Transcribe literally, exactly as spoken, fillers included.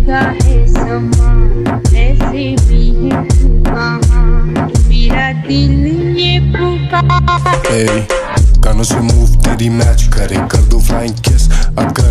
का है समा, ऐसे भी है तू कहाँ, मेरा दिल ये पुकार। hey, गानों से मूव तेरी मैच करे, कर दो फ्लाइंग किस अब कर